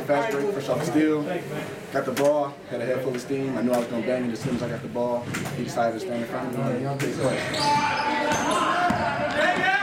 fast break, fresh off the steal. Got the ball, had a head full of steam. I knew I was going to bang it as soon as I got the ball. He decided to stand in front of me.